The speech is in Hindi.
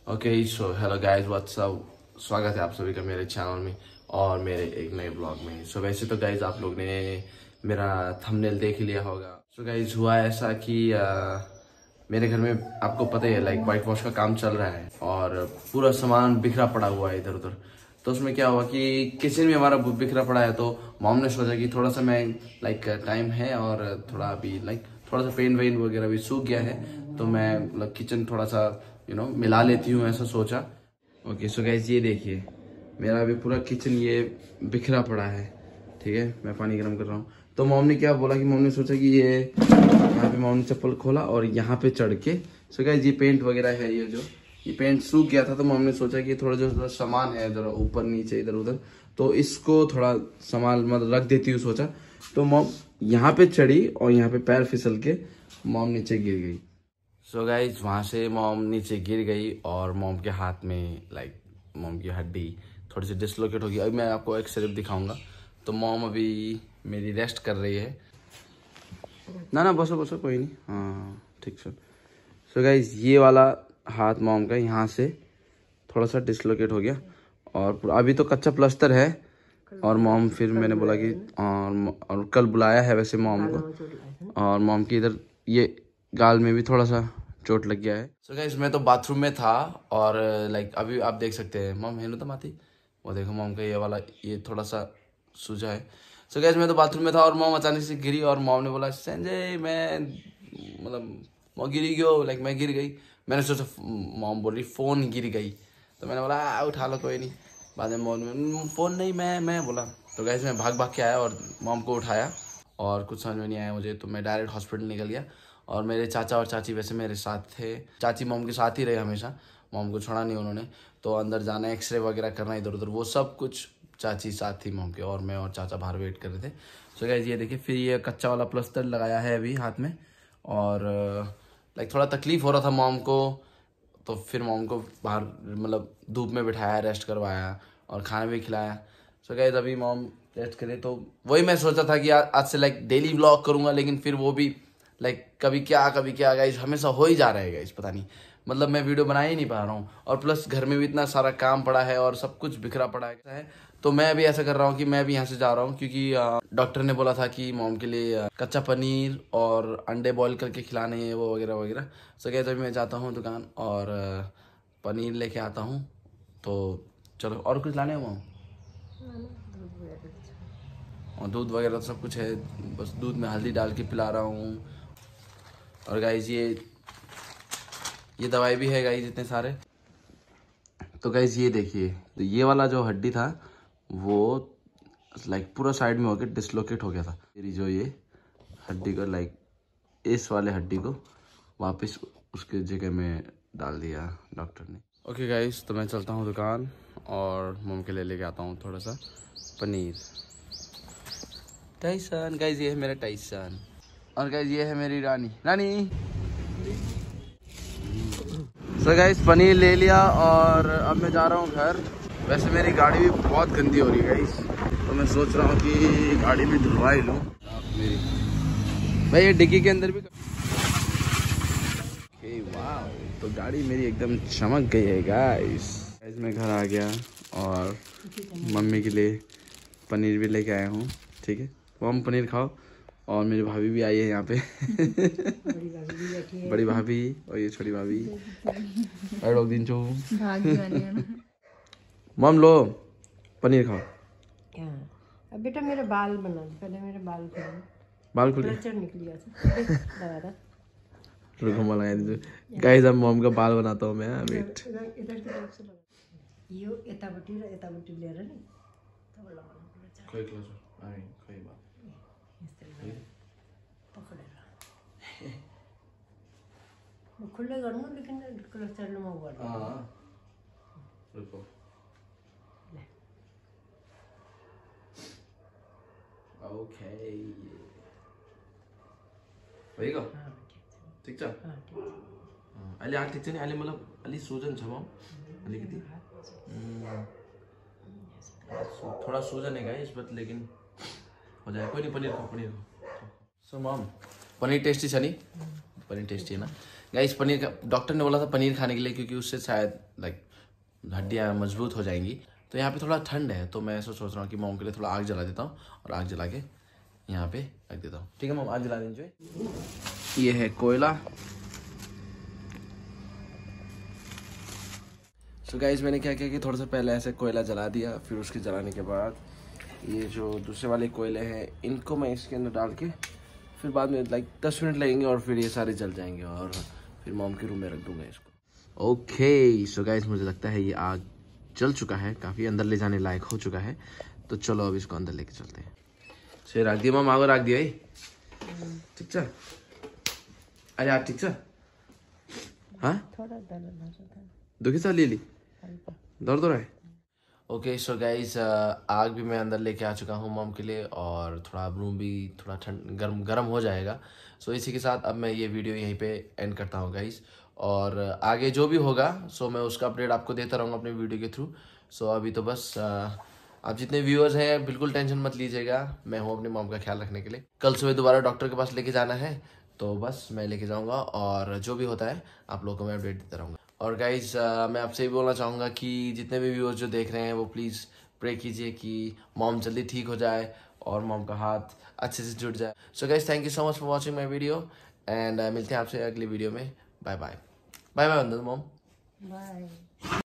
Okay so hello guys what's up, स्वागत है आप सभी का मेरे चैनल में और मेरे एक नए ब्लॉग में। सो वैसे तो गाइस आप लोग ने मेरा थंबनेल देख ही लिया होगा। सो गाइस हुआ ऐसा कि मेरे घर में आपको पता ही है लाइक वाइट वॉश का काम चल रहा है और पूरा सामान बिखरा पड़ा हुआ है इधर उधर। तो उसमें क्या हुआ कि किचन में हमारा बिखरा पड़ा है, तो मॉम ने सोचा कि थोड़ा सा मैं लाइक टाइम है और थोड़ा अभी लाइक थोड़ा सा पेंट वेंट वगैरह भी सूख गया है, तो मैं मतलब किचन थोड़ा सा मिला लेती हूँ, ऐसा सोचा। ओके सो गाइस ये देखिए मेरा अभी पूरा किचन ये बिखरा पड़ा है। ठीक है, मैं पानी गर्म कर रहा हूँ। तो मॉम ने क्या बोला कि मॉम ने सोचा कि ये यहाँ पे मॉम ने चप्पल खोला और यहाँ पे चढ़ के, सो गाइस ये पेंट वगैरह है, ये पेंट सूख गया था, तो मॉम ने सोचा कि थोड़ा जो सामान है जरा ऊपर नीचे इधर उधर, तो इसको थोड़ा सामान मतलब रख देती हूँ सोचा। तो मॉम यहाँ पे चढ़ी और यहाँ पे पैर फिसल के मॉम नीचे गिर गई। सो गाइज वहाँ से मॉम नीचे गिर गई और मॉम के हाथ में लाइक मॉम की हड्डी थोड़ी सी डिसलोकेट होगी। अभी मैं आपको एक सिर्फ दिखाऊंगा। तो मॉम अभी मेरी रेस्ट कर रही है। ना बसो बसो कोई नहीं, हाँ ठीक सर। सो गाइज ये वाला हाथ मॉम का यहाँ से थोड़ा सा डिसलोकेट हो गया और अभी तो कच्चा प्लास्टर है। और मॉम फिर मैंने बोला कि और कल बुलाया है वैसे मॉम को, और मॉम की इधर ये गाल में भी थोड़ा सा चोट लग गया है। सो गाइस मैं तो बाथरूम में था और लाइक अभी आप देख सकते हैं मॉम हेलो तो माती, वो देखो मॉम का ये वाला ये थोड़ा सा सूजा है। सो गाइस मैं तो बाथरूम में था और मॉम अचानक से गिरी और मॉम ने बोला संजय मैं मतलब मैं गिरी गयो, लाइक मैं गिर गई। मैंने सोचा मॉम बोल रही फोन गिर गई, तो मैंने बोला उठा लो कोई नहीं। बाद में मॉम फोन नहीं मैं बोला। तो गाइस मैं भाग भाग के आया और मॉम को उठाया और कुछ समझ में नहीं आया मुझे, तो मैं डायरेक्ट हॉस्पिटल निकल गया। और मेरे चाचा और चाची वैसे मेरे साथ थे, चाची मॉम के साथ ही रहे हमेशा, मॉम को छोड़ा नहीं उन्होंने। तो अंदर जाना, एक्सरे वगैरह करना इधर उधर, वो सब कुछ चाची साथ थी मॉम के, और मैं और चाचा बाहर वेट कर रहे थे। सो गाइस ये देखिए फिर ये कच्चा वाला प्लास्टर लगाया है अभी हाथ में, और लाइक थोड़ा तकलीफ हो रहा था मॉम को, तो फिर मॉम को बाहर मतलब धूप में बिठाया, रेस्ट करवाया और खाना भी खिलाया। सो गाइस अभी मॉम रेस्ट करे, तो वही मैं सोचा था कि आज से लाइक डेली व्लॉग करूंगा, लेकिन फिर वो भी लाइक कभी क्या गाइस हमेशा हो ही जा रहा है गाइस, पता नहीं मतलब मैं वीडियो बना ही नहीं पा रहा हूँ। और प्लस घर में भी इतना सारा काम पड़ा है और सब कुछ बिखरा पड़ा है। तो मैं अभी ऐसा कर रहा हूँ कि मैं भी यहाँ से जा रहा हूँ, क्योंकि डॉक्टर ने बोला था कि मॉम के लिए कच्चा पनीर और अंडे बॉईल करके खिलाने हैं, वो वगैरह वगैरह। सो गाइस अभी मैं जाता हूँ दुकान और पनीर लेके आता हूँ। तो चलो, और कुछ लाने हो और दूध वगैरह तो सब कुछ है, बस दूध में हल्दी डाल के पिला रहा हूँ। और गाइज ये दवाई भी है गाइज इतने सारे। तो गाइज ये देखिए, तो ये वाला जो हड्डी था वो लाइक पूरा साइड में होकर डिसलोकेट हो गया था। मेरी जो ये हड्डी को लाइक इस वाले हड्डी को वापस उसके जगह में डाल दिया डॉक्टर ने। ओके गाइज तो मैं चलता हूँ दुकान और मम के लिए लेके आता हूँ थोड़ा सा पनीर। टाइसन गाइज ये है मेरा टाइसन, और गाइज ये है मेरी रानी। सो गाइस पनीर ले लिया और अब मैं जा रहा हूँ घर। वैसे मेरी गाड़ी भी बहुत गंदी हो रही है गाइस, तो मैं सोच रहा हूँ कि गाड़ी भी धुलवा ही लूँ मेरी। भाई ये डिक्की के अंदर भी वाह, तो गाड़ी मेरी एकदम चमक गई है गाइस। मैं घर आ गया और मम्मी के लिए पनीर भी लेके आया हूँ। ठीक है, तो हम पनीर खाओ। और मेरी भाभी भी आई है यहाँ पे बड़ी भाभी और ये छोटी भाभी और दिन चो मम लो पनीर खाओ। अब बेटा मेरे बाल बना दो, पहले मेरे बाल खुले रुको लगा दीजिए गाइस। अब मम का बाल बनाता हूँ मैं। वेट इधर की तरफ से लगा यो एताबटी ले रहे नहीं तो लगाना कोई क्लोज आई कोई बात पकड़ेगा खुले गर्म लेकिन क्लचर में हुआ। हां रुको ओके भइगयो ठीक छ। अहिले आठ ठिक छ नि, अहिले मतलब अलि सुजन छ म अलिकति थोड़ा सूजन है गाइस बट लेकिन हो जाए, कोई नहीं। पनीर खाओ। सो मम पनीर टेस्टी छ नि? पनीर टेस्टी है ना? गाइस पनीर का डॉक्टर ने बोला था पनीर खाने के लिए, क्योंकि उससे शायद लाइक हड्डियाँ मजबूत हो जाएंगी। तो यहाँ पे थोड़ा ठंड है, तो मैं ऐसा सोच रहा हूँ कि मॉम के लिए थोड़ा आग जला देता हूँ और आग जला के यहाँ पे रख देता हूँ। ठीक है मॉम, आग जला दीजिए। ये है कोयला। तो गाइस मैंने क्या किया कि थोड़ा सा पहले ऐसे कोयला जला दिया, फिर उसके जलाने के बाद ये जो दूसरे वाले कोयले हैं इनको मैं इसके अंदर डाल के फिर बाद में लाइक 10 मिनट लगेंगे और फिर ये सारे जल जाएंगे और फिर मॉम के रूम में रख दूंगा इसको। ओके सो गाइस मुझे लगता है ये आग जल चुका है, काफ़ी अंदर ले जाने लायक हो चुका है। तो चलो अब इसको अंदर लेके चलते हैं। सो रख दिया मॉम, आग रख दिया ठीक छ? अरे आज ठीक छ? हाँ दुखी छ अलिअलि दर्द हो रहा है। ओके सो गाइस आग भी मैं अंदर लेके आ चुका हूँ मॉम के लिए और थोड़ा रूम भी थोड़ा ठंड गर्म हो जाएगा। सो इसी के साथ अब मैं ये वीडियो यहीं पे एंड करता हूँ गाइस, और आगे जो भी होगा सो मैं उसका अपडेट आपको देता रहूँगा अपने वीडियो के थ्रू। सो अभी तो बस आप जितने व्यूअर्स हैं बिल्कुल टेंशन मत लीजिएगा, मैं हूँ अपनी मॉम का ख्याल रखने के लिए। कल सुबह दोबारा डॉक्टर के पास लेके जाना है, तो बस मैं लेके जाऊँगा और जो भी होता है आप लोगों को मैं अपडेट देता रहूँगा। और गाइज मैं आपसे ये बोलना चाहूँगा कि जितने भी व्यूअर्स जो देख रहे हैं वो प्लीज़ प्रे कीजिए कि मॉम जल्दी ठीक हो जाए और मॉम का हाथ अच्छे से जुड़ जाए। So guys thank you so much for watching my video and मिलते हैं आपसे अगली वीडियो में। Bye bye. Bye bye Vandana mom. Bye.